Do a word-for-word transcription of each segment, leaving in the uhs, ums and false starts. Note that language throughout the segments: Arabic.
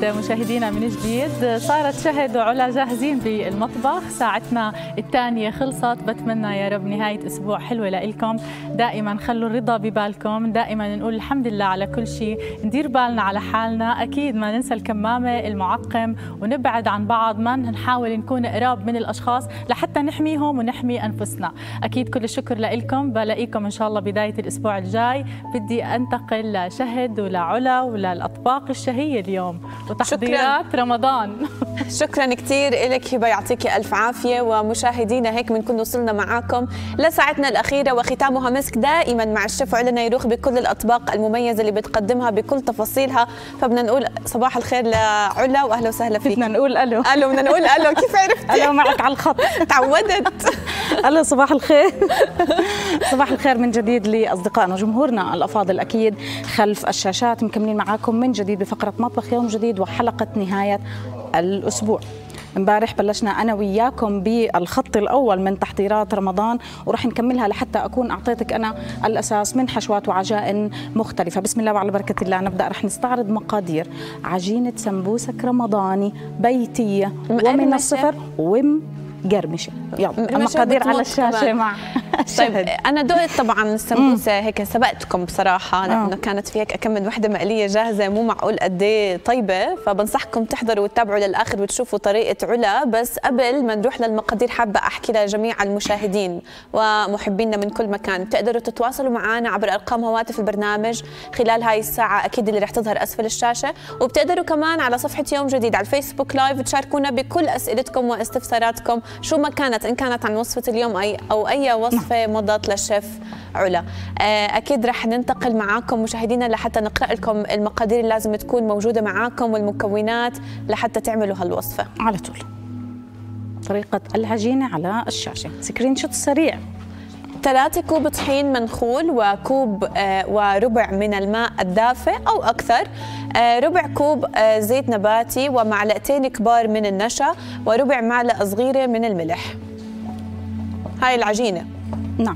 بعود مشاهدينا من جديد. صارت شهد وعلا جاهزين بالمطبخ، ساعتنا الثانية خلصت. بتمنى يا رب نهاية أسبوع حلوة لإلكم. دائما خلوا الرضا ببالكم، دائما نقول الحمد لله على كل شيء، ندير بالنا على حالنا، أكيد ما ننسى الكمامة المعقم ونبعد عن بعض، ما نحاول نكون قراب من الأشخاص لحتى نحميهم ونحمي أنفسنا. أكيد كل الشكر لإلكم، بلاقيكم إن شاء الله بداية الأسبوع الجاي. بدي أنتقل لشهد ولعلا وللأطباق الشهية اليوم وتحضيرات شكراً. رمضان. شكرا كثير لك هبه، يعطيكي الف عافيه. ومشاهدينا هيك بنكون وصلنا معاكم لساعتنا الاخيره وختامها مسك دائما مع الشيف علا نيروخ بكل الاطباق المميزه اللي بتقدمها بكل تفاصيلها. فبدنا نقول صباح الخير لعلا واهلا وسهلا فيك. بدنا نقول الو الو بدنا نقول الو. كيف عرفتي؟ الو معك على الخط. تعودت. الو صباح الخير. صباح الخير من جديد لاصدقائنا وجمهورنا الافاضل اكيد خلف الشاشات. مكملين معاكم من جديد بفقره مطبخ يوم جديد وحلقه نهايه الاسبوع. امبارح بلشنا انا وياكم بالخط الاول من تحضيرات رمضان ورح نكملها لحتى اكون اعطيتك انا الاساس من حشوات وعجائن مختلفه. بسم الله وعلى بركه الله نبدا. رح نستعرض مقادير عجينه سمبوسك رمضاني بيتيه ومن الصفر وم قرمشه. يلا المقادير على الشاشه مع طيب انا دقت طبعا السمبوسه هيك سبقتكم بصراحه لانه كانت في هيك اكمل وحده مقليه جاهزه مو معقول قد ايه طيبه. فبنصحكم تحضروا وتتابعوا للاخر وتشوفوا طريقه علا. بس قبل ما نروح للمقادير حابه احكي لجميع المشاهدين ومحبينا من كل مكان تقدروا تتواصلوا معنا عبر ارقام هواتف البرنامج خلال هاي الساعه اكيد اللي رح تظهر اسفل الشاشه. وبتقدروا كمان على صفحه يوم جديد على الفيسبوك لايف تشاركونا بكل اسئلتكم واستفساراتكم شو ما كانت، ان كانت عن وصفه اليوم اي او اي وصفه مضت للشيف علا. اكيد رح ننتقل معاكم مشاهدينا لحتى نقرا لكم المقادير اللي لازم تكون موجوده معاكم والمكونات لحتى تعملوا هالوصفه على طول. طريقه العجينه على الشاشه، سكرين شوت سريع. ثلاثة كوب طحين منخول وكوب آه وربع من الماء الدافئ أو أكثر، آه ربع كوب آه زيت نباتي ومعلقتين كبار من النشا وربع معلقة صغيرة من الملح. هاي العجينة. نعم.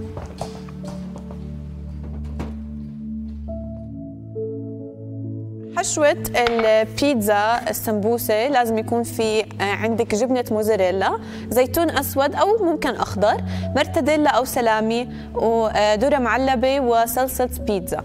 حشوة البيتزا السمبوسة لازم يكون في عندك جبنة موزاريلا، زيتون أسود أو ممكن أخضر، مرتديلا أو سلامي، وذرة معلبة وصلصة بيتزا.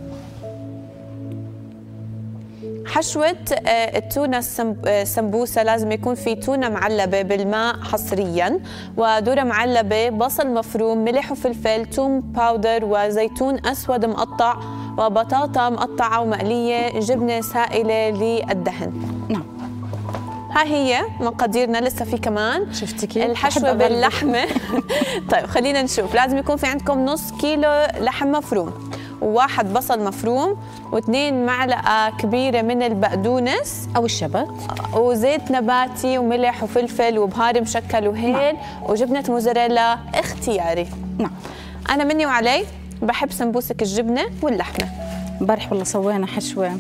حشوة التونة السمبوسة لازم يكون في تونة معلبة بالماء حصريا وذرة معلبة، بصل مفروم، ملح وفلفل، توم باودر وزيتون أسود مقطع وبطاطا مقطعة ومقلية، جبنة سائلة للدهن. نعم. ها هي مقاديرنا. لسه في كمان شفتي كيف الحشوة باللحمة. طيب خلينا نشوف. لازم يكون في عندكم نص كيلو لحم مفروم وواحد بصل مفروم واثنين معلقة كبيرة من البقدونس أو الشبت وزيت نباتي وملح وفلفل وبهار مشكل وهيل. نعم. وجبنة موزاريلا اختياري. نعم. أنا مني وعلي بحب سمبوسك الجبنة واللحمة. امبارح والله سوينا حشوة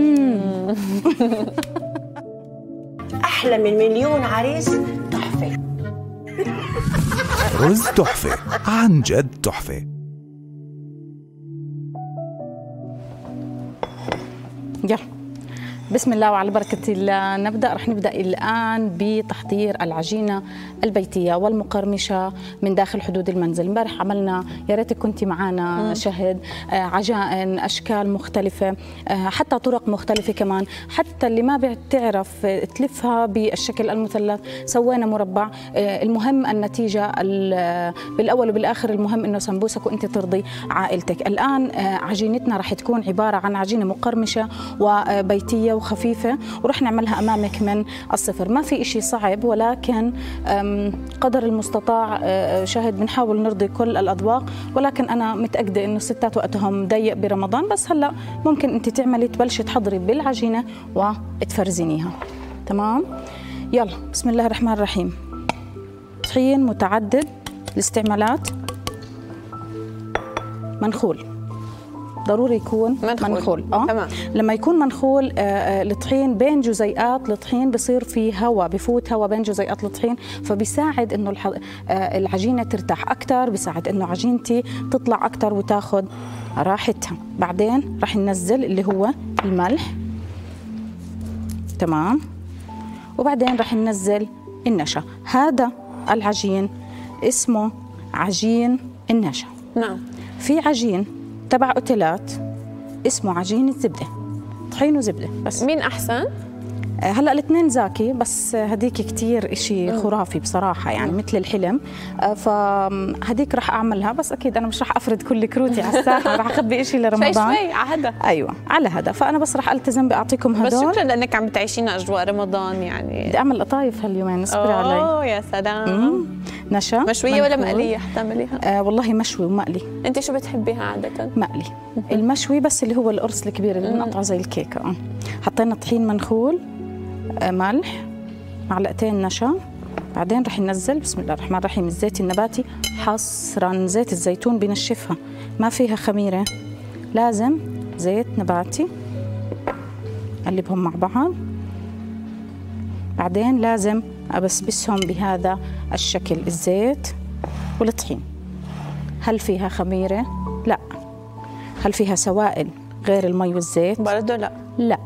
أحلى من مليون عريس. تحفة. رز تحفة، عن جد تحفة. يلا بسم الله وعلى بركة الله نبدأ. رح نبدأ الآن بتحضير العجينة البيتية والمقرمشة من داخل حدود المنزل. امبارح عملنا، يا ريتك كنتي معنا شهد، عجائن أشكال مختلفة، حتى طرق مختلفة كمان، حتى اللي ما بتعرف تلفها بالشكل المثلث سوينا مربع. المهم النتيجة بالأول وبالآخر، المهم إنه سمبوسك وأنت ترضي عائلتك. الآن عجينتنا رح تكون عبارة عن عجينة مقرمشة وبيتية وخفيفة ورح نعملها أمامك من الصفر. ما في إشي صعب، ولكن قدر المستطاع شاهد بنحاول نرضي كل الأذواق، ولكن أنا متأكدة إنه الستات وقتهم ضيق برمضان، بس هلأ ممكن أنت تعملي تبلشي تحضري بالعجينة وتفرزنيها. تمام؟ يلا بسم الله الرحمن الرحيم. طحين متعدد الاستعمالات، منخول ضروري يكون منخول, منخول. اه تمام. لما يكون منخول آه الطحين بين جزيئات الطحين بصير في هواء، بفوت هواء بين جزيئات الطحين، فبيساعد انه الح... آه العجينه ترتاح اكثر، بيساعد انه عجينتي تطلع اكثر وتاخذ راحتها. بعدين راح ننزل اللي هو الملح تمام. وبعدين رح ننزل النشا. هذا العجين اسمه عجين النشا. نعم. في عجين تبع اوتيلات اسمه عجين الزبده، طحين وزبده بس. مين احسن؟ هلا الاثنين زاكي، بس هديك كتير إشي خرافي بصراحه، يعني مم. مثل الحلم. فهديك رح اعملها، بس اكيد انا مش رح افرد كل كروتي على الساحه، رح اخبي إشي لرمضان شوي شوي على هذا. ايوه على هذا، فانا بس رح التزم باعطيكم هدول. بس شكرا لانك عم بتعيشينا اجواء رمضان. يعني بدي اعمل قطايف هاليومين، اصبري علي. اوه يا سلام. نشا مشويه ولا مقليه حتعمليها؟ آه والله مشوي ومقلي. انت شو بتحبيها عاده؟ مقلي. المشوي بس اللي هو القرص الكبير اللي بنقطعه زي الكيكه. حطينا طحين منخول، ملح، معلقتين نشا، بعدين رح ننزل بسم الله الرحمن الرحيم الزيت النباتي. حصرا زيت الزيتون بنشفها، ما فيها خميره، لازم زيت نباتي. قلبهم مع بعض، بعدين لازم ابسبسهم بهذا الشكل، الزيت والطحين. هل فيها خميره؟ لا. هل فيها سوائل غير المي والزيت؟ برضه لا. لا.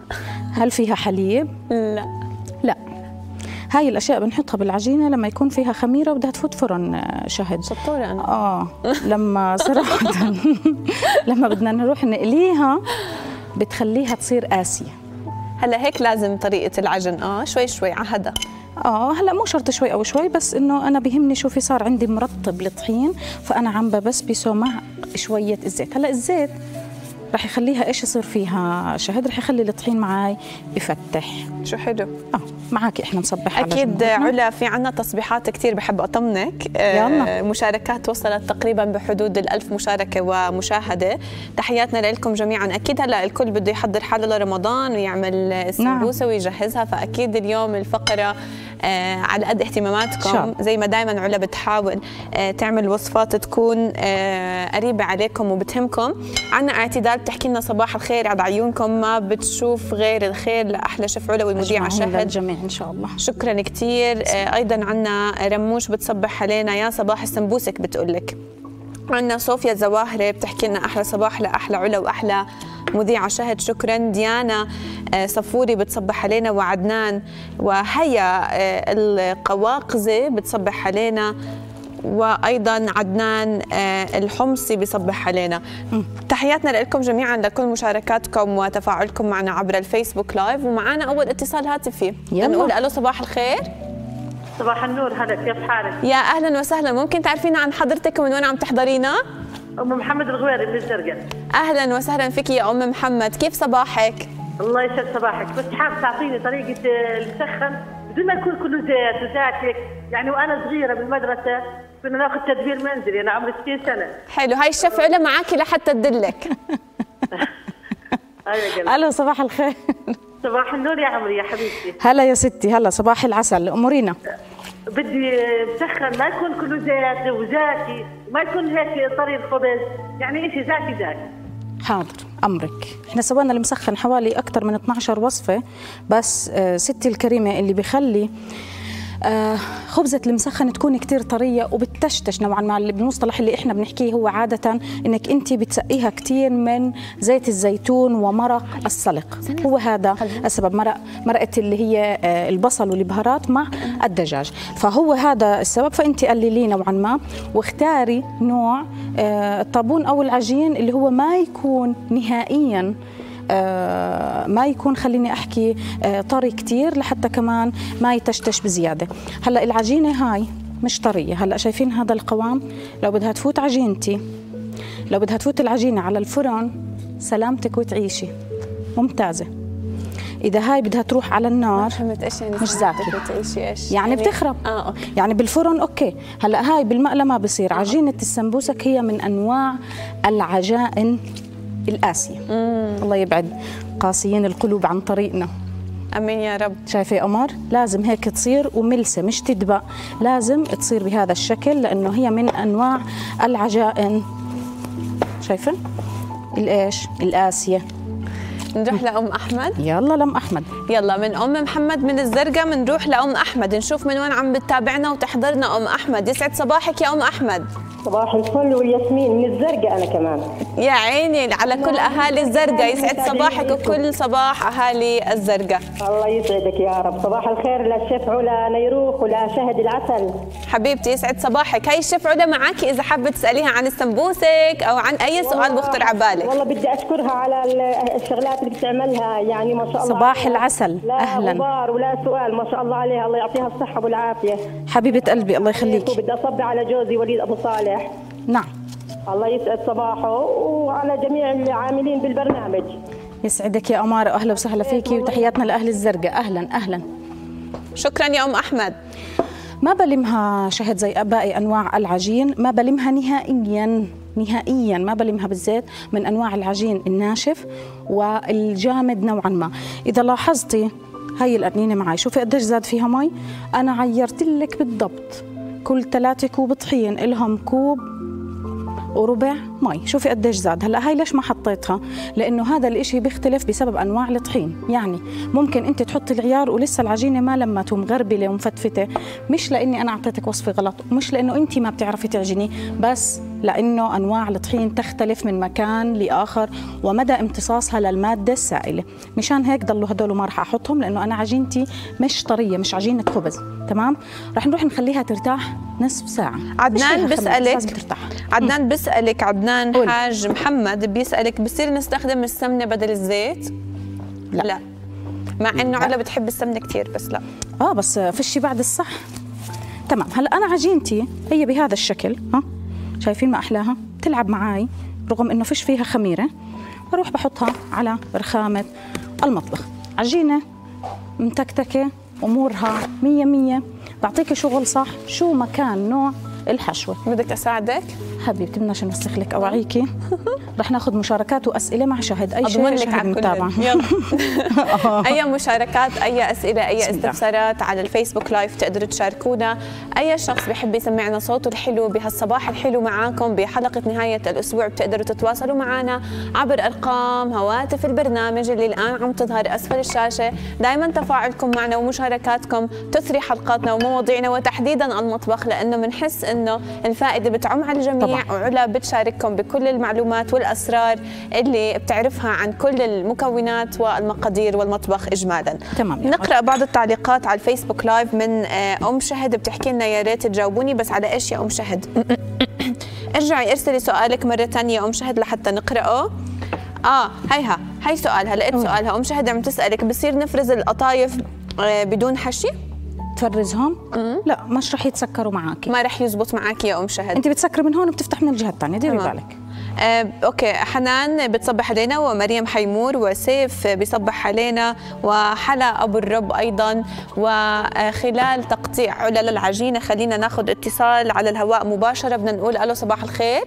هل فيها حليب؟ لا. لا. هاي الاشياء بنحطها بالعجينه لما يكون فيها خميره وبدها تفوت فرن شهد. شطوره انا. اه لما صراحه لما بدنا نروح نقليها بتخليها تصير قاسيه. هلا هيك لازم طريقه العجن اه شوي شوي على هذا. اه هلا مو شرط شوي او شوي، بس انه انا بيهمني شوفي صار عندي مرطب الطحين، فانا عم ببسبسه مع شويه الزيت. هلا الزيت رح يخليها ايش يصير فيها شهد، رح يخلي الطحين معي يفتح. شو حلو. اه معك احنا نصبح اكيد على علا. في عنا تصبيحات كثير بحب اطمنك. يلا. مشاركات وصلت تقريبا بحدود الألف مشاركه ومشاهده. تحياتنا لكم جميعا. اكيد هلا الكل بده يحضر حاله لرمضان ويعمل السمبوسه نعم. ويجهزها، فاكيد اليوم الفقره آه على قد اهتماماتكم شاب. زي ما دائما علا بتحاول آه تعمل وصفات تكون آه قريبه عليكم وبتهمكم. عنا اعتدال بتحكي لنا صباح الخير، على عيونكم ما بتشوف غير الخير لاحلى شيف علا والمذيعه شهد. للجميع ان شاء الله. شكرا كثير. آه ايضا عنا رموش بتصبح علينا، يا صباح السمبوسك بتقول لك. عنا صوفيا زواهري بتحكي لنا احلى صباح لاحلى علا واحلى مذيعة شهد. شكرا. ديانا صفوري بتصبح علينا، وعدنان وهيا القواقزي بتصبح علينا، وايضا عدنان الحمصي بيصبح علينا. تحياتنا لكم جميعا لكل مشاركاتكم وتفاعلكم معنا عبر الفيسبوك لايف. ومعنا اول اتصال هاتفي، نقول الو صباح الخير. صباح النور، هلا كيف حالك؟ يا اهلا وسهلا. ممكن تعرفينا عن حضرتك ومن وين عم تحضرينا؟ ام محمد الغويري من الزرقاء. اهلا وسهلا فيك يا ام محمد، كيف صباحك؟ الله يسعد صباحك، بس حاب تعطيني طريقه المسخن بدون ما يكون كله زيت وزاكك، يعني وانا صغيره بالمدرسه كنا ناخذ تدبير منزلي، انا عمري ستين سنه. حلو، هاي الشيف علا معاكي لحتى تدلك. ايوه. الو صباح الخير. صباح النور يا عمري يا حبيبتي. هلا يا ستي، هلا صباح العسل، امورينا. بدي مسخن ما يكون كله زيت وزاكي، ما يكون هيك طري الخبز، يعني شيء زاكي زاكي. حاضر امرك. احنا سوينا المسخن حوالي اكثر من اثنعش وصفه، بس آه ستي الكريمه اللي بخلي آه خبزة المسخن تكون كتير طرية وبتشتش نوعا ما. اللي بالمصطلح اللي احنا بنحكيه هو عادة انك انت بتسقيها كتير من زيت الزيتون ومرق السلق، هو هذا السبب. مرق مرقة اللي هي آه البصل والبهارات مع الدجاج، فهو هذا السبب. فانت قلليه نوعا ما واختاري نوع آه الطابون او العجين اللي هو ما يكون نهائيا آه ما يكون، خليني احكي آه طري كتير لحتى كمان ما يتشتش بزياده. هلا العجينه هاي مش طريه، هلا شايفين هذا القوام؟ لو بدها تفوت عجينتي، لو بدها تفوت العجينه على الفرن سلامتك وتعيشي ممتازه. اذا هاي بدها تروح على النار ايش يعني مش زاكي، ايش يعني, يعني بتخرب. اه اوكي. يعني بالفرن اوكي. هلا هاي بالمقله ما بصير. عجينه السمبوسك هي من انواع العجائن القاسية. مم. الله يبعد قاسيين القلوب عن طريقنا. امين يا رب. شايفه يا قمر؟ لازم هيك تصير وملسه، مش تدبق، لازم تصير بهذا الشكل لانه هي من انواع العجائن. شايفه؟ الايش؟ القاسيه. نروح لأم أحمد. يلا لأم أحمد. يلا من أم محمد من الزرقاء بنروح لأم أحمد، نشوف من وين عم بتتابعنا وتحضرنا. أم أحمد يسعد صباحك يا أم أحمد. صباح الفل والياسمين من الزرقاء انا كمان. يا عيني على كل اهالي الزرقاء، يسعد صباحك وكل صباح اهالي الزرقاء. الله يسعدك يا رب. صباح الخير للشيف علا نيروخ ولشهد العسل. حبيبتي يسعد صباحك. هاي الشيف علا معاكي اذا حابه تساليها عن السمبوسك او عن اي سؤال بخطر على بالك. والله بدي اشكرها على الشغلات اللي بتعملها، يعني ما شاء الله. صباح العسل. لا اهلا. غبار ولا سؤال، ما شاء الله عليها، الله يعطيها الصحه والعافيه. حبيبه قلبي الله يخليكي. وبدي اصبي على جوزي وليد ابو صالح. نعم. الله يسعد صباحه وعلى جميع العاملين بالبرنامج. يسعدك يا أمارة، أهلا وسهلا فيكي وتحياتنا لأهل الزرقاء. أهلا أهلا. شكرا يا أم أحمد. ما بلمها شهد زي باقي أنواع العجين، ما بلمها نهائيا نهائيا، ما بلمها بالزيت من أنواع العجين الناشف والجامد نوعا ما. إذا لاحظتي هاي القرنينة معي، شوفي قديش زاد فيها مي. أنا عيرت لك بالضبط كل ثلاثة كوب طحين إلهم كوب وربع مي، شوفي قديش زاد. هلا هاي ليش ما حطيتها؟ لانه هذا الاشي بيختلف بسبب انواع الطحين، يعني ممكن انت تحطي العيار ولسه العجينه ما لمت ومغربله ومفتفته، مش لاني انا اعطيتك وصفه غلط، مش لانه انت ما بتعرفي تعجني، بس لانه انواع الطحين تختلف من مكان لاخر ومدى امتصاصها للماده السائله. مشان هيك ضلوا هدول ما راح احطهم، لانه انا عجينتي مش طريه، مش عجينه خبز. تمام؟ رح نروح نخليها ترتاح نصف ساعه. عدنان بسالك عدنان بس بسألك عدنان قول. حاج محمد بيسألك بصير نستخدم السمنة بدل الزيت؟ لا, لا. مع انه علا بتحب السمنة كثير بس لا. اه بس فشي بعد الصح. تمام. هلا انا عجينتي هي بهذا الشكل، ها شايفين ما احلاها؟ تلعب معاي رغم انه فيش فيها خميرة. بروح بحطها على رخامة المطبخ. عجينة متكتكة امورها مية مية، بعطيكي شغل صح شو ما كان نوع الحشوة. بدك أساعدك؟ حبيبتي بدناش نوسخ لك أواعيكي. رح ناخذ مشاركات وأسئلة مع شهد. أي شيء شهد على متابعة. أي مشاركات، أي أسئلة، أي استفسارات على الفيسبوك لايف تقدروا تشاركونا. أي شخص بحب يسمعنا صوته الحلو بهالصباح الحلو معاكم بحلقة نهاية الأسبوع بتقدروا تتواصلوا معنا عبر أرقام هواتف البرنامج اللي الآن عم تظهر أسفل الشاشة. دائما تفاعلكم معنا ومشاركاتكم تثري حلقاتنا ومواضيعنا وتحديدا المطبخ، لأنه بنحس إنه الفائدة بتعم على الجميع. طبعا. وعلا بتشارككم بكل المعلومات والأسرار اللي بتعرفها عن كل المكونات والمقادير والمطبخ إجمالا. تمام. نقرأ بعض التعليقات على الفيسبوك لايف من أم شهد بتحكي لنا يا ريت تجاوبوني بس على إيش يا أم شهد؟ ارجعي ارسلي سؤالك مرة ثانية يا أم شهد لحتى نقرأه. اه هيها هي سؤالها، لقيت سؤالها. أم شهد عم تسألك بصير نفرز القطايف بدون حشي؟ تفرزهم؟ لا مش رح يتسكروا معاكي، ما رح يزبط معاكي يا ام شهد. انت بتسكري من هون وبتفتح من الجهه الثانيه، ديري بالك. آه، اوكي. حنان بتصبح علينا ومريم حيمور وسيف بيصبح علينا وحلا ابو الرب ايضا. وخلال تقطيع علا للعجينه خلينا ناخذ اتصال على الهواء مباشره. بدنا نقول الو صباح الخير.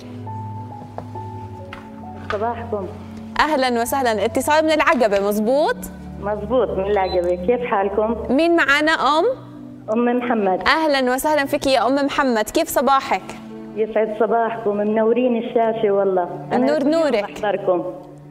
صباحكم. اهلا وسهلا. اتصال من العقبه مزبوط؟ مزبوط من العقبه. كيف حالكم؟ مين معنا؟ ام ام محمد. اهلا وسهلا فيك يا ام محمد، كيف صباحك؟ يسعد صباحكم، منورين الشاشه والله. النور نورك. بحضركم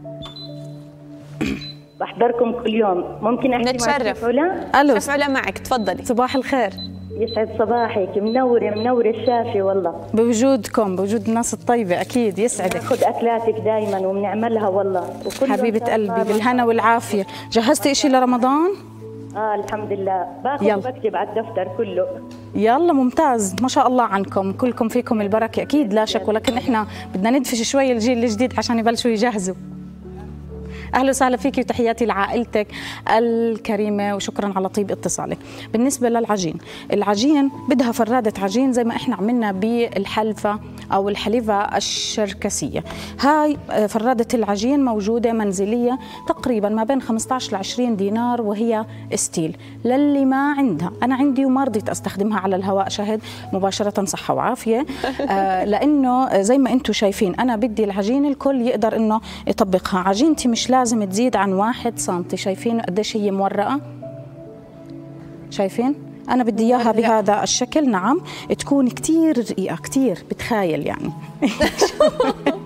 بحضركم كل يوم. ممكن احكي نتشرف. مع شيف علا؟ الو شيف علا معك، تفضلي. صباح الخير. يسعد صباحك، منوره منوره الشاشه والله. بوجودكم، بوجود الناس الطيبه اكيد. يسعدك. ناخذ اكلاتك دائما وبنعملها والله. وكل حبيبه قلبي بالهنا والعافيه. جهزتي إشي لرمضان؟ اه الحمد لله، باخذ بكتب على الدفتر كله. يلا ممتاز، ما شاء الله عنكم، كلكم فيكم البركه اكيد لا شك، ولكن احنا بدنا ندفش شوي الجيل الجديد عشان يبلشوا يجهزوا. اهلا وسهلا فيكي وتحياتي لعائلتك الكريمه وشكرا على طيب اتصالك. بالنسبه للعجين، العجين بدها فرادة عجين زي ما احنا عملنا بالحلفه او الحليفه الشركسيه. هاي فرادة العجين موجوده منزليه تقريبا ما بين خمسة عشر ل عشرين دينار وهي ستيل. للي ما عندها، انا عندي وما رضيت استخدمها على الهواء شهد مباشره، صحه وعافيه. آه لانه زي ما انتم شايفين انا بدي العجين الكل يقدر انه يطبقها. عجينتي مش لازم تزيد عن واحد سنتي. شايفين قديش هي مورقة؟ شايفين؟ أنا بدي إياها بهذا الشكل. نعم، تكون كتير رقيقة، كتير بتخايل يعني.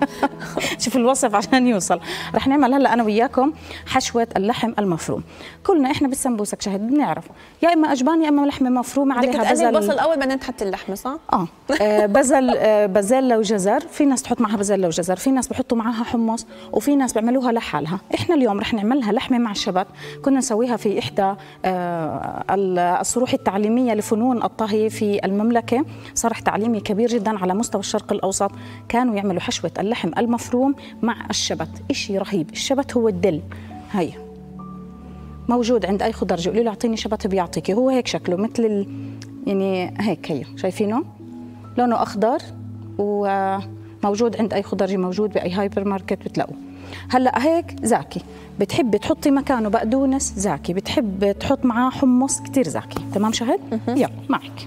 شوف الوصف عشان يوصل. رح نعمل هلا انا وياكم حشوه اللحم المفروم. كلنا احنا بالسمبوسك شهد بنعرف يا اما اجبان يا اما لحمه مفرومه عليها بزل. البصل اول بعدين تحط اللحمه صح؟ اه, آه بزل آه بزله وجزر، في ناس تحط معها بزله وجزر، في ناس بحطوا معها حمص، وفي ناس بيعملوها لحالها. احنا اليوم رح نعملها لحمه مع الشبت. كنا نسويها في احدى آه الصروح التعليميه لفنون الطهي في المملكه، صرح تعليمي كبير جدا على مستوى الشرق الاوسط، كانوا يعملوا حشوه اللحم المفروم مع الشبت، إشي رهيب. الشبت هو الدل، هي موجود عند اي خضرجي، قولي له اعطيني شبت بيعطيكي. هو هيك شكله مثل ال... يعني هيك، هي شايفينه لونه اخضر، وموجود عند اي خضرجي، موجود باي هايبر ماركت بتلاقوه. هلا هيك زاكي، بتحبي تحطي مكانه بقدونس زاكي، بتحب تحط معاه حمص كتير زاكي. تمام شهد؟ يلا معك.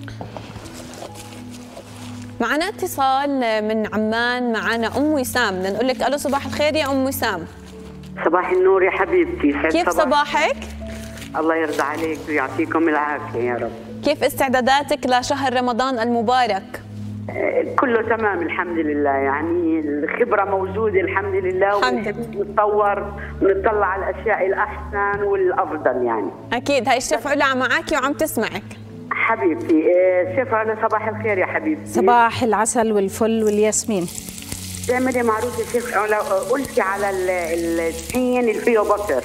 معنا اتصال من عمان، معنا ام وسام. بدنا نقول لك الو صباح الخير يا ام وسام. صباح النور يا حبيبتي. كيف صباح. صباحك؟ الله يرضى عليك ويعطيكم العافيه يا رب. كيف استعداداتك لشهر رمضان المبارك؟ كله تمام الحمد لله، يعني الخبره موجوده الحمد لله، ونحب نتطور ونطلع على الاشياء الاحسن والافضل يعني. اكيد. هاي الشيف علا معك وعم تسمعك. حبيبتي شيف علا صباح الخير يا حبيبتي. صباح العسل والفل والياسمين. تعملي معروف يا شيف علا، قلتي على الطحين اللي فيه بصر،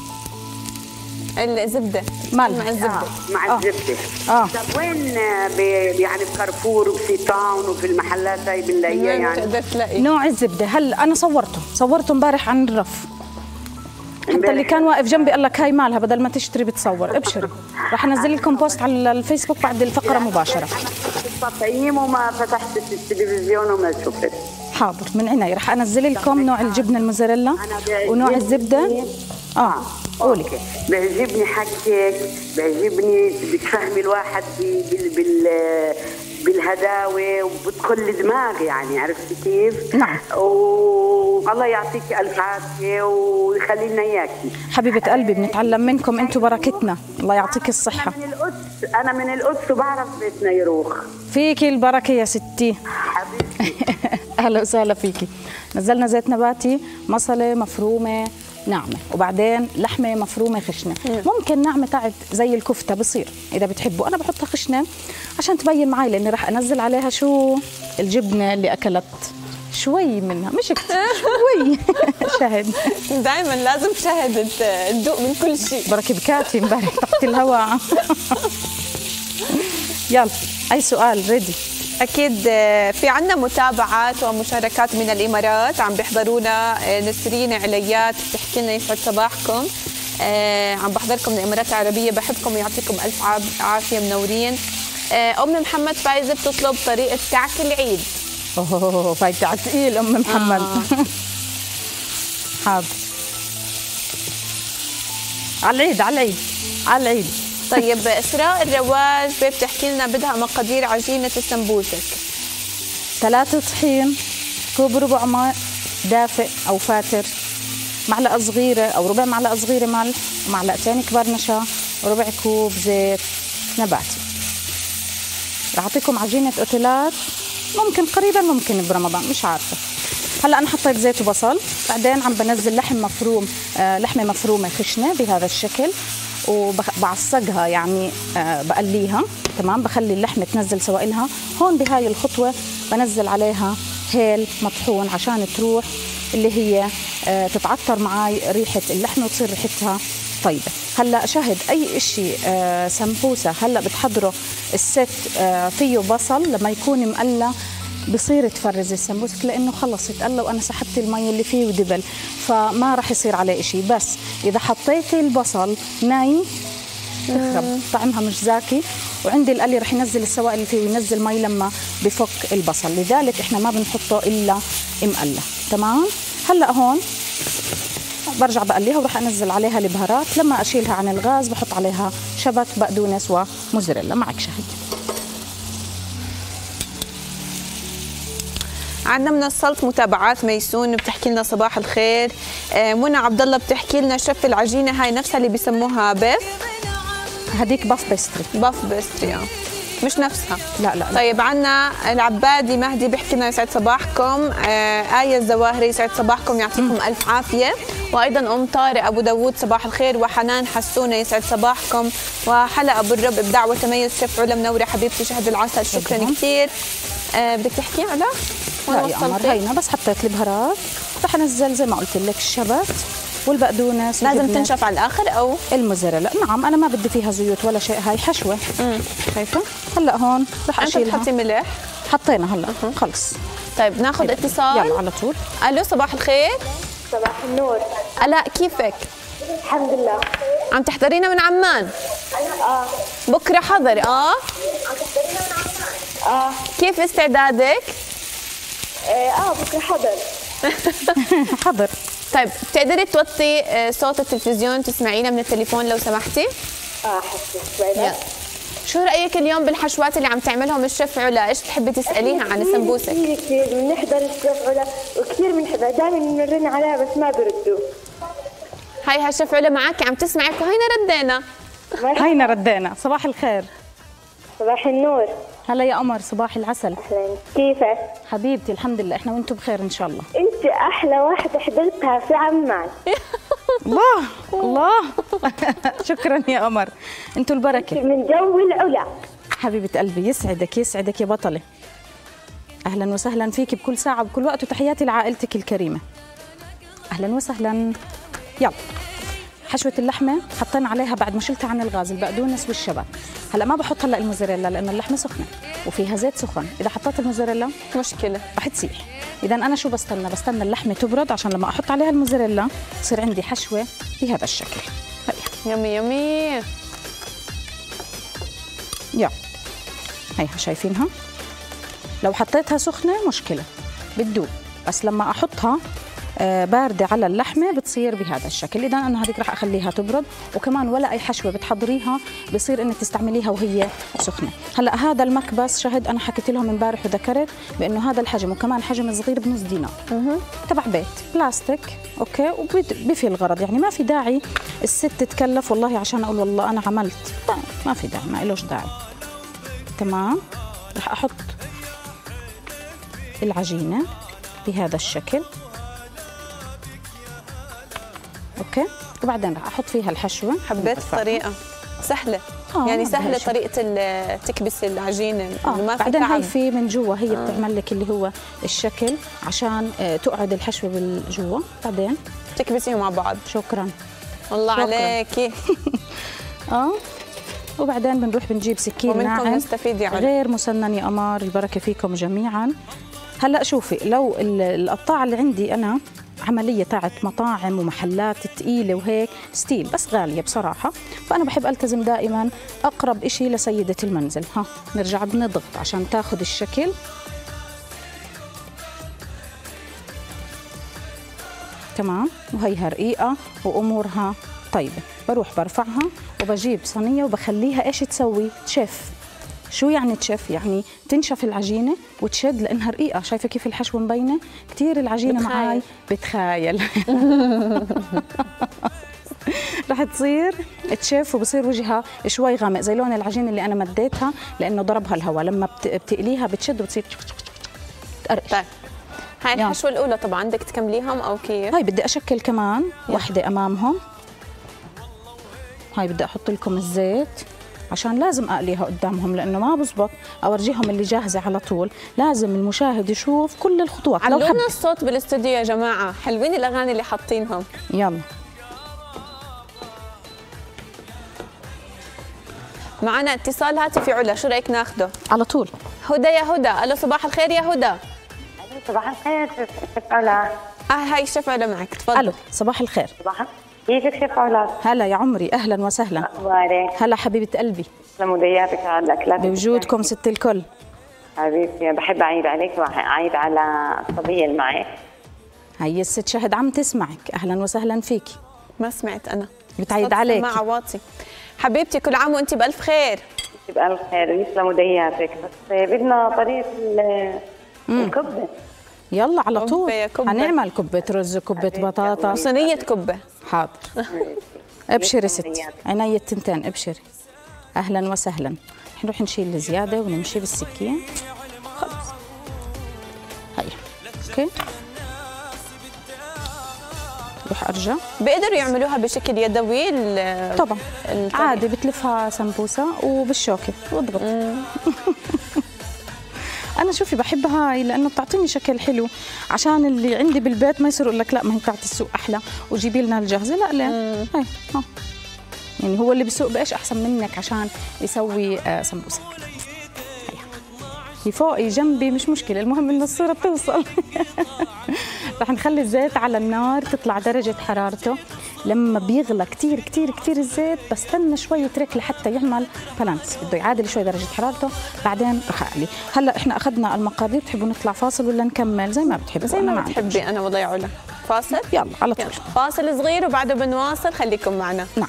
الزبده مع الزبده. آه. مع آه. الزبده. اه طب وين يعني في كارفور وفي تاون وفي المحلات هاي بنلاقيها يعني؟ تقدر تلاقي نوع الزبده. هلا انا صورته صورته امبارح عن الرف، حتى اللي كان واقف جنبي قال لك هاي مالها، بدل ما تشتري بتصور. ابشري، رح انزل لكم بوست على الفيسبوك بعد الفقره مباشره. التطعيم وما فتحت التلفزيون وما شفت. حاضر من عيني، رح انزل لكم نوع الجبنه الموزاريلا ونوع الزبده. اه قولي. بيعجبني حكيك، بيعجبني بتفهمي الواحد بال بال بالهداوه وبتدخل دماغ يعني، عرفتي كيف؟ نعم. والله يعطيكي الف عافيه ويخلي لنا اياكي. حبيبه قلبي بنتعلم منكم، انتم بركتنا، الله يعطيك الصحه. انا من القدس، انا من القدس وبعرف بيتنا يروخ. فيكي البركه يا ستي. حبيبتي. اهلا وسهلا فيكي. نزلنا زيت نباتي، مصله مفرومه ناعمه، وبعدين لحمه مفرومه خشنه. ممكن ناعمه تعب زي الكفته بصير اذا بتحبوا، انا بحطها خشنه عشان تبين معي، لاني راح انزل عليها شو الجبنه اللي اكلت شوي منها، مش كتير شوي. شهد دائما لازم شهد تدوق من كل شيء. بركي بكاتي امبارح تحت الهواء. يلا اي سؤال ريدي. أكيد في عنا متابعات ومشاركات من الإمارات، عم بيحضرونا نسرين عليات بتحكي لنا يسعد صباحكم. آه عم بحضركم من الإمارات العربية، بحبكم ويعطيكم ألف عافية، منورين. آه أم محمد فايزة بتطلب طريقة كعك العيد. أوه فايتة على تقيل أم محمد. آه. حاضر. على العيد على العيد على العيد. طيب إسراء الرواج بتحكي لنا بدها مقادير عجينة السمبوسك. ثلاثة طحين، كوب ربع ماء دافئ أو فاتر، معلقة صغيرة أو ربع معلقة صغيرة ملح، ومعلقتين كبار نشا، وربع كوب زيت نباتي. رح أعطيكم عجينة أوتيلات، ممكن قريبا ممكن برمضان مش عارفة. هلا أنا حطيت زيت وبصل، بعدين عم بنزل لحم مفروم، آه لحمة مفرومة خشنة بهذا الشكل، وبعصقها يعني آه بقليها. تمام، بخلي اللحمة تنزل سوائلها. هون بهاي الخطوة بنزل عليها هيل مطحون عشان تروح اللي هي آه تتعطر معاي ريحة اللحمة وتصير ريحتها طيبة. هلا شهد أي إشي آه سمبوسة هلا بتحضره الست آه فيه بصل، لما يكون مقلى بصير تفرز السمبوسك، لانه خلص اتقلى وانا سحبت المي اللي فيه ودبل، فما راح يصير عليه شيء. بس اذا حطيتي البصل ناي تخرب، طعمها مش زاكي، وعندي القلي راح ينزل السوائل اللي فيه وينزل مي لما بفك البصل، لذلك احنا ما بنحطه الا مقلى. تمام. هلا هون برجع بقليها وراح انزل عليها البهارات. لما اشيلها عن الغاز بحط عليها شبت، بقدونس، وموزاريلا. معك شهد. عندنا من السلط متابعات. ميسون بتحكي لنا صباح الخير. آه منى عبد الله بتحكي لنا شف العجينه هاي نفسها اللي بيسموها بيف. هديك باف بيستري. باف بيستري اه مش نفسها. لا لا, لا. طيب عنا العبادي مهدي بيحكي لنا يسعد صباحكم. آه آية الزواهري يسعد صباحكم يعطيكم م. ألف عافية. وأيضا أم طارق أبو داوود صباح الخير. وحنان حسونة يسعد صباحكم. وحلا أبو الرب إبداع وتميز شيف علا منورة حبيبتي شهد العسل شكرا كثير. آه بدك تحكي على؟ لا يا قمر هينا بس حطيت البهارات رح انزل زي ما قلت لك الشبت والبقدونس. لازم تنشف على الاخر او الموزاريلا؟ نعم انا ما بدي فيها زيوت ولا شيء، هاي حشوه. امم شايفه؟ هلا هون رح اشيلها. انت بتحطي ملح؟ حطينا هلا خلص. طيب ناخذ اتصال. يلا على طول. الو صباح الخير. صباح النور. الاء كيفك؟ الحمد لله. عم تحضرينا من عمان؟ اه. بكره حضر. اه عم تحضرينا من عمان. اه. كيف استعدادك؟ اه بكره حضر. حضر. طيب بتقدري توطي صوت التلفزيون تسمعينا من التليفون لو سمحتي؟ اه حسيت. شو رايك اليوم بالحشوات اللي عم تعملهم الشيف علا؟ ايش بتحبي تساليها عن السمبوسه؟ كثير كثير بنحضر الشيف علا وكثير بنحبها، دائما بنرن عليها بس ما بردوا. هاي هالشيف علا معك عم تسمعك وهينا ردينا. هينا ردينا. صباح الخير. صباح النور. هلا يا قمر صباح العسل. اهلا كيفك؟ حبيبتي الحمد لله احنا وانتم بخير ان شاء الله. انت احلى واحده حضرتها في عمان. الله الله شكرا يا قمر انتم البركه من جو العلا. حبيبه قلبي يسعدك يسعدك يا بطله. اهلا وسهلا فيك بكل ساعه وبكل وقت وتحياتي لعائلتك الكريمه. اهلا وسهلا. يلا حشوة اللحمة حطينا عليها بعد ما شلتها عن الغاز البقدونس والشبت. هلا ما بحط هلا الموزاريلا لأنه اللحمة سخنة وفيها زيت سخن، إذا حطيت الموزاريلا مشكلة رح تسيح. إذا أنا شو بستنى؟ بستنى اللحمة تبرد عشان لما أحط عليها الموزاريلا تصير عندي حشوة بهذا الشكل. هيا يمي يمي. يا هيها شايفينها؟ لو حطيتها سخنة مشكلة بتدوب، بس لما أحطها باردة على اللحمة بتصير بهذا الشكل. إذا أنا هذيك رح أخليها تبرد، وكمان ولا أي حشوة بتحضريها بصير إنك تستعمليها وهي سخنة. هلا هذا المكبس شهد أنا حكيت لهم امبارح وذكرت بإنه هذا الحجم وكمان حجم صغير بنص دينار تبع بيت بلاستيك، أوكي، وبفي الغرض، يعني ما في داعي الست تتكلف والله عشان أقول والله أنا عملت، ما في داعي، ما إلوش داعي. تمام. رح أحط العجينة بهذا الشكل، اوكي، وبعدين رح احط فيها الحشوه. حبيت الطريقه سهله. آه يعني سهله طريقه تكبسي العجينه. آه ما في بعدين هاي في من جوا هي آه. بتعمل لك اللي هو الشكل عشان تقعد الحشوه بالجوا، بعدين تكبسيهم مع بعض. شكرا الله عليكي. اه وبعدين بنروح بنجيب سكين ناعم نستفيد يعني. غير مسنن يا قمر، البركه فيكم جميعا. هلا شوفي، لو القطاعه اللي عندي انا عملية تاعت مطاعم ومحلات تقيلة وهيك ستيل بس غالية بصراحة، فأنا بحب ألتزم دائما أقرب إشي لسيدة المنزل. ها نرجع بنضغط عشان تاخد الشكل. تمام. وهيها رقيقة وأمورها طيبة. بروح برفعها وبجيب صينية وبخليها إيش تسوي؟ تشف. شو يعني تشف؟ يعني تنشف العجينه وتشد لانها رقيقه. شايفه كيف الحشوه مبينه؟ كثير العجينه بتخايل. معي بتخايل. رح تصير تشف وبصير وجهها شوي غامق زي لون العجينه اللي انا مديتها لانه ضربها الهواء، لما بتقليها بتشد وبتصير تقرقش. طيب هاي الحشوه الاولى طبعا بدك تكمليهم او كيف؟ هاي بدي اشكل كمان وحده امامهم. هاي بدي احط لكم الزيت عشان لازم اقليها قدامهم لانه ما بزبط اورجيهم اللي جاهزه على طول، لازم المشاهد يشوف كل الخطوات. علونا الصوت بالاستوديو يا جماعه، حلوين الاغاني اللي حاطينهم. يلا معنا اتصال هاتفي علا، شو رايك ناخده؟ على طول. هدى يا هدى. الو صباح الخير يا هدى. الو صباح الخير شيف علا. اه هاي شيف علا معك، تفضل. الو صباح الخير. صباح كيفك شيف علا؟ هلا يا عمري، اهلا وسهلا. اخبارك؟ هلا حبيبه قلبي. لمودياتك على الاكلات بوجودكم ست الكل. حبيبتي بحب اعيد عليك واعيد على الصبيه اللي معك. هي الست شهد عم تسمعك، اهلا وسهلا فيكي. ما سمعت انا. بتعيد عليك. مع عواطي. حبيبتي كل عام وانت بالف خير. بألف خير ويسلموا دياتك، بس بدنا طريقه الكبه. يلا على طول هنعمل كبة رز وكبة بطاطا وصينية كبة. حاضر. ابشري ستي، عيني التنتين ابشري. اهلا وسهلا. نروح نشيل الزياده ونمشي بالسكين خلص. هيا اوكي، رح ارجع. بيقدروا يعملوها بشكل يدوي طبعا عادي، بتلفها سمبوسه وبالشوكه واضغط. انا شوفي بحب هاي لانه بتعطيني شكل حلو، عشان اللي عندي بالبيت ما يصير يقول لك لا ما هي بتاعت السوق احلى وجيبي لنا الجاهزه. لا لا هاي ها، يعني هو اللي بالسوق بايش احسن منك عشان يسوي آه سمبوسك. هي فوقي جنبي مش مشكله، المهم انه الصوره توصل. رح نخلي الزيت على النار تطلع درجه حرارته. لما بيغلى كثير كثير كثير الزيت بستنى شوي يترك لحتى يعمل بالانس، بده يعادل شوي درجه حرارته، بعدين رح اقلي. هلا احنا اخذنا المقادير، بتحبوا نطلع فاصل ولا نكمل؟ زي ما بتحبوا. زي ما بتحبي. انا والله يا علا فاصل. يلا على طول. يلا. فاصل صغير وبعده بنواصل، خليكم معنا. نعم.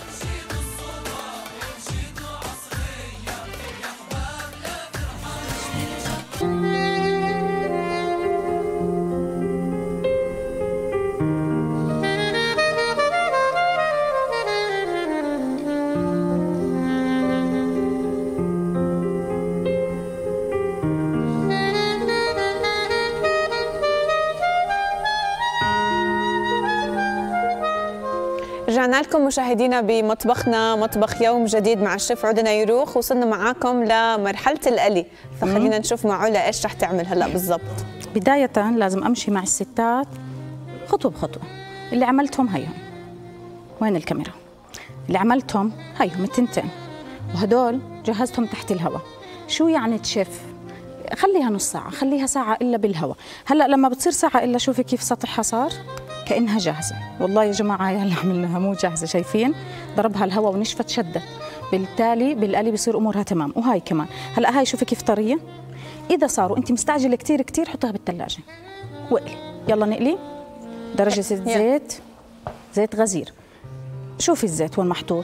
رجعنا لكم مشاهدينا بمطبخنا، مطبخ يوم جديد مع الشيف علا نيروخ. وصلنا معاكم لمرحلة القلي، فخلينا نشوف مع علا ايش رح تعمل هلا بالضبط. بداية لازم امشي مع الستات خطوة بخطوة. اللي عملتهم هيهم، وين الكاميرا؟ اللي عملتهم هيهم التنتين، وهدول جهزتهم تحت الهواء. شو يعني تشيف؟ خليها نص ساعة، خليها ساعة إلا بالهواء. هلا لما بتصير ساعة إلا شوفي كيف سطحها صار كأنها جاهزة. والله يا جماعة هي اللي عملناها مو جاهزة، شايفين؟ ضربها الهواء ونشفت شدت، بالتالي بالقلي بصير أمورها تمام. وهاي كمان هلا هاي شوفي كيف طرية. إذا صاروا أنت مستعجلة كتير كتير حطيها بالثلاجة واقلي. يلا نقلي. درجة الزيت زيت غزير. شوفي الزيت وين محطوط؟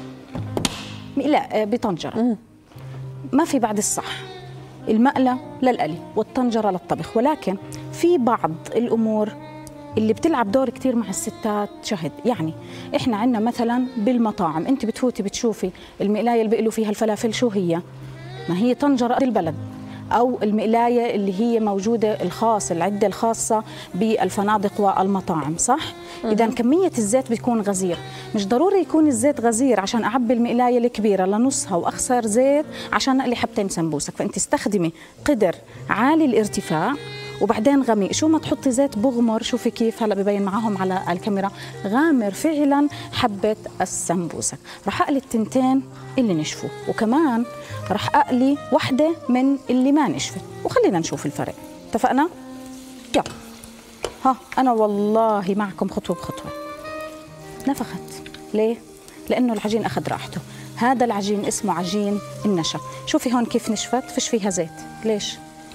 لا بطنجرة، ما في بعد الصح. المقلة للقلي والطنجرة للطبخ، ولكن في بعض الأمور اللي بتلعب دور كتير مع الستات. شهد يعني احنا عندنا مثلا بالمطاعم انت بتفوتي بتشوفي المقلايه اللي بيقلوا فيها الفلافل، شو هي؟ ما هي طنجره البلد، او المقلايه اللي هي موجوده الخاص، العده الخاصه بالفنادق والمطاعم، صح؟ اذا كميه الزيت بتكون غزير. مش ضروري يكون الزيت غزير عشان اعبي المقلايه الكبيره لنصها واخسر زيت عشان اقلي حبتين سمبوسك. فانت استخدمي قدر عالي الارتفاع وبعدين غميق. شو ما تحطي زيت بغمر. شوفي كيف هلا ببين معاهم على الكاميرا غامر فعلا حبه السمبوسك. رح اقلي التنتين اللي نشفوا، وكمان رح اقلي وحده من اللي ما نشفت، وخلينا نشوف الفرق. اتفقنا؟ يلا. ها انا والله معكم خطوه بخطوه. نفخت ليه؟ لانه العجين اخذ راحته. هذا العجين اسمه عجين النشا. شوفي هون كيف نشفت، فيش فيها زيت. ليش؟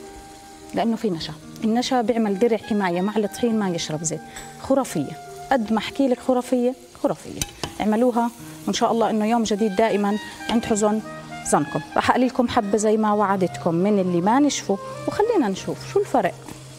لانه في نشا. النشا بيعمل درع حمايه مع الطحين ما يشرب زيت. خرافيه، قد ما احكي لك خرافيه خرافيه. اعملوها وان شاء الله انه يوم جديد دائما عند حزن ظنكم. راح اقلي لكم حبه زي ما وعدتكم من اللي ما نشفوا، وخلينا نشوف شو الفرق.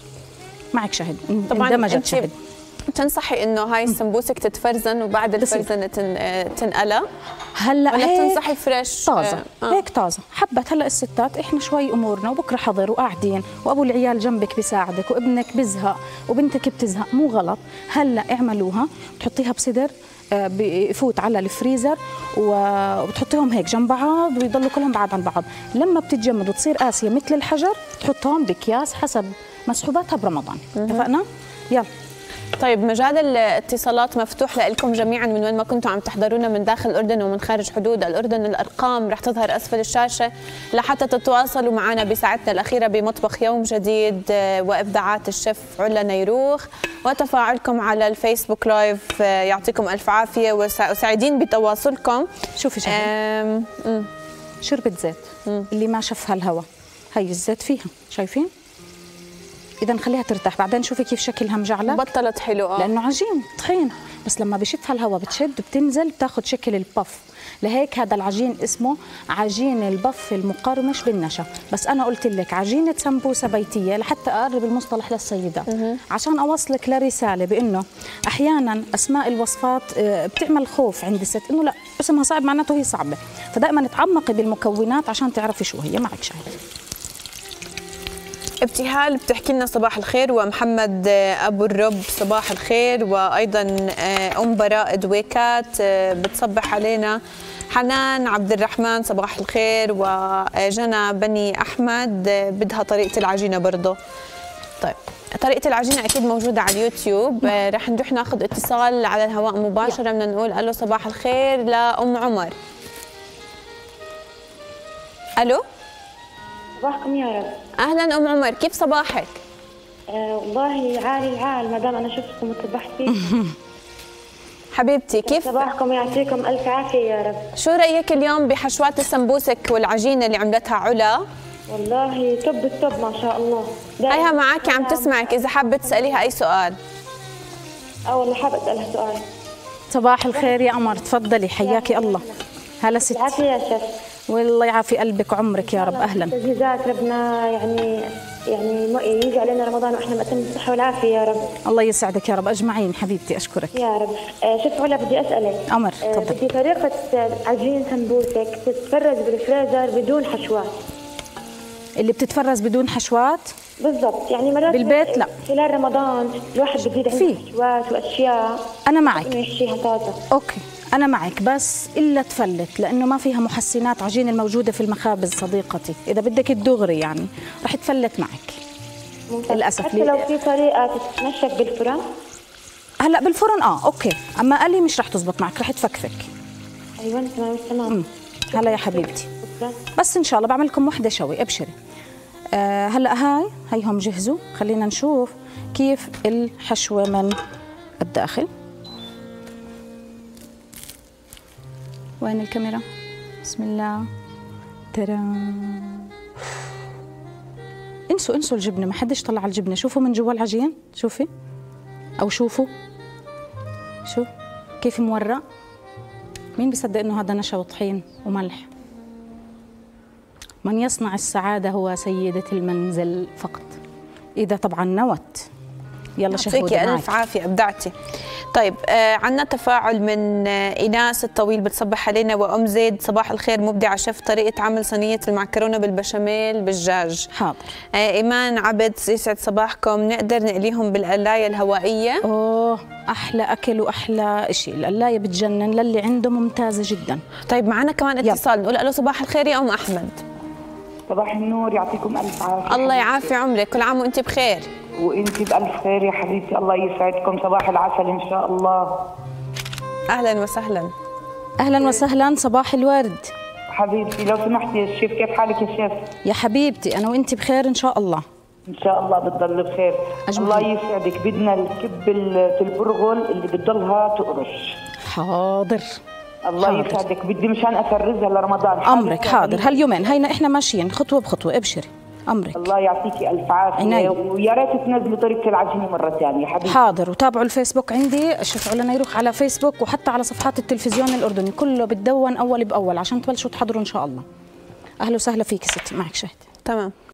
معك شهد. طبعا اندمجت شهد. تنصحي انه هاي السمبوسك تتفرزن وبعد الفرزنه تنقلى؟ هلا ولا بتنصحي فريش طازه؟ آه. هيك طازه. حبت هلا الستات احنا شوي امورنا وبكره حضر وقاعدين وابو العيال جنبك بيساعدك وابنك بزهق وبنتك بتزهق، مو غلط. هلا اعملوها، بتحطيها بصدر بفوت على الفريزر وبتحطيهم هيك جنب بعض ويضلوا كلهم بعاد عن بعض. لما بتتجمد وتصير قاسيه مثل الحجر تحطهم باكياس حسب مسحوباتها برمضان. اتفقنا؟ يلا. طيب مجال الاتصالات مفتوح لكم جميعا من وين ما كنتوا عم تحضرونا من داخل الأردن ومن خارج حدود الأردن. الأرقام رح تظهر أسفل الشاشة لحتى تتواصلوا معنا بساعتنا الأخيرة بمطبخ يوم جديد وإبداعات الشيف علا نيروخ، وتفاعلكم على الفيسبوك لايف. يعطيكم ألف عافية وسعيدين بتواصلكم. شوفي شهد، شربة زيت مم. اللي ما شفها الهواء هي الزيت فيها، شايفين؟ إذا خليها ترتاح. بعدين شوفي كيف شكلها مجعلك، بطلت حلوة لأنه عجين طحين، بس لما بشفها الهواء بتشد بتنزل بتاخذ شكل البف. لهيك هذا العجين اسمه عجين البف المقرمش بالنشا. بس أنا قلت لك عجينة سمبوسة بيتية لحتى أقرب المصطلح للسيدات، عشان أوصلك لرسالة بأنه أحيانا أسماء الوصفات بتعمل خوف عند الست، إنه لا اسمها صعب معناته هي صعبه، فدائما تعمقي بالمكونات عشان تعرفي شو هي. معك شاهد. ابتهال بتحكي لنا صباح الخير، ومحمد ابو الرب صباح الخير، وايضا ام براء دويكات بتصبح علينا. حنان عبد الرحمن صباح الخير، وجنى بني احمد بدها طريقه العجينه برضه. طيب طريقه العجينه اكيد موجوده على اليوتيوب. رح نروح ناخذ اتصال على الهواء مباشره. بدنا نقول الو صباح الخير لام عمر. الو صباحكم يا رب. اهلا ام عمر، كيف صباحك؟ آه والله عالي العال ما دام انا شفتكم وتبحتي. حبيبتي كيف صباحكم؟ يعطيكم الف عافيه يا رب. شو رايك اليوم بحشوات السمبوسك والعجينه اللي عملتها علا؟ والله توب التوب ما شاء الله. هيها معك عم تسمعك، اذا حابه تساليها اي سؤال. اه والله حابه اسالها سؤال. صباح الخير يا قمر، تفضلي حياكي الله. هلا ستي. العافيه يا شيف. والله يعافي قلبك وعمرك يا رب. اهلا. تجهيزات ربنا يعني يعني يجي علينا رمضان واحنا بأتم الصحه والعافيه يا رب. الله يسعدك يا رب اجمعين حبيبتي، اشكرك يا رب. آه شوف علا بدي اسالك. قمر تفضلي. بدي طريقه عجين سمبوسك تتفرز بالفريزر بدون حشوات. اللي بتتفرز بدون حشوات؟ بالضبط، يعني مرات بالبيت لا، خلال رمضان الواحد بزيد عنده حشوات واشياء انا معك يحشيها طازه. اوكي انا معك، بس الا تفلت لانه ما فيها محسنات عجين الموجوده في المخابز صديقتي. اذا بدك الدغري يعني رح تفلت معك ممتاز. للاسف. حتى لو في طريقه تتنشف بالفرن؟ هلا بالفرن اه اوكي، اما قلي مش رح تزبط معك، رح تفكفك. ايوه تمام تمام. هلا يا حبيبتي بس ان شاء الله بعمل لكم وحده شوي، ابشري. آه هلا هاي هيهم جهزوا، خلينا نشوف كيف الحشوه من الداخل. وين الكاميرا؟ بسم الله. ترى انسوا انسوا الجبنه، ما حدش طلع على الجبنه. شوفوا من جوا العجين، شوفي او شوفوا شوف كيف مورق. مين بيصدق انه هذا نشا وطحين وملح؟ من يصنع السعاده هو سيده المنزل فقط، اذا طبعا نوت. يلا شهودة يعطيكي الف عافيه، ابدعتي. طيب آه عندنا تفاعل من آه ايناس الطويل بتصبح علينا، وام زيد صباح الخير مبدعه شيف طريقه عمل صينيه المعكرونه بالبشاميل بالدجاج. حاضر. آه ايمان عبد يسعد صباحكم، نقدر نقليهم بالقلايه الهوائيه؟ اوه احلى اكل واحلى شيء، القلايه بتجنن للي عنده، ممتازه جدا. طيب معنا كمان اتصال، نقول الو صباح الخير يا ام احمد. صباح النور، يعطيكم الف عافيه. الله يعافي عمرك، كل عام وانت بخير. وانت بألف خير يا حبيبتي، الله يسعدكم، صباح العسل ان شاء الله. اهلا وسهلا. اهلا وسهلا، صباح الورد حبيبتي. لو سمحتي يا شيف، كيف حالك يا شيف؟ يا حبيبتي انا وانت بخير ان شاء الله. ان شاء الله بتضل بخير. الله يسعدك. بدنا الكب في البرغل اللي بتضلها تقرش. حاضر. الله حاضر. يسعدك. بدي مشان افرزها لرمضان. امرك حاضر، هاليومين هينا احنا ماشيين خطوه بخطوه، ابشري امرك. الله يعطيكي الف عافيه، ويا ريت تنزلي طريقه العجينه مره ثانيه حبيبتي. حاضر. وتابعوا الفيسبوك عندي، الشيف علا نيروخ على فيسبوك، وحتى على صفحات التلفزيون الاردني كله بتدون اول باول عشان تبلشوا تحضروا ان شاء الله. اهلا وسهلا فيك ستي، معك شهد. تمام.